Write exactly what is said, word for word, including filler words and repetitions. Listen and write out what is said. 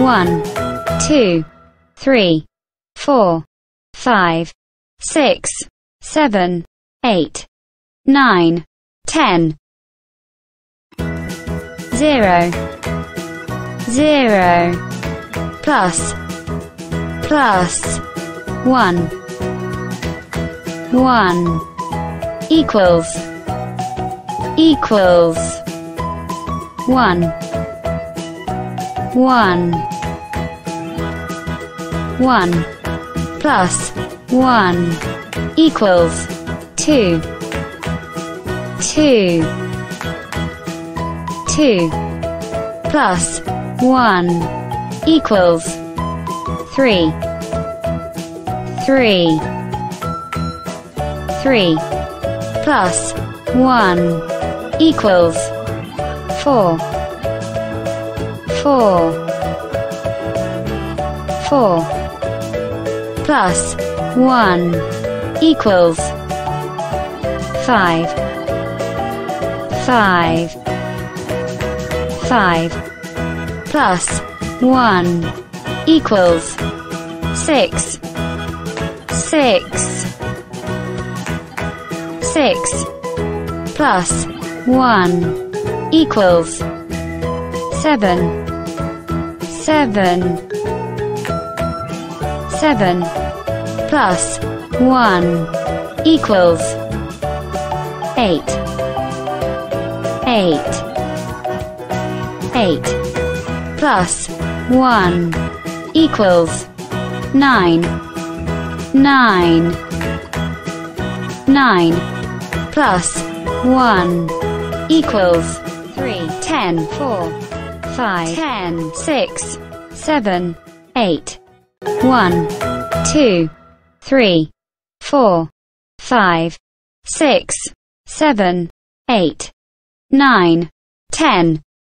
one, two, three, four, five, six, seven, eight, nine, ten. Zero, zero, plus, plus, one, one, equals, equals, one, one, one, plus, one, equals, two, two, two, plus, one, equals, three, three, three, plus, one, equals, four, four, four, plus, one, equals, five, five, five, plus, one, equals, six, six, six, plus, one, equals, seven, seven, seven, plus, one, equals, eight, eight, eight, plus, one, equals, nine, nine, nine, plus, one, equals, three, ten, four, five, ten, six, seven, eight, one, two, three, four, five, six, seven, eight, nine, ten.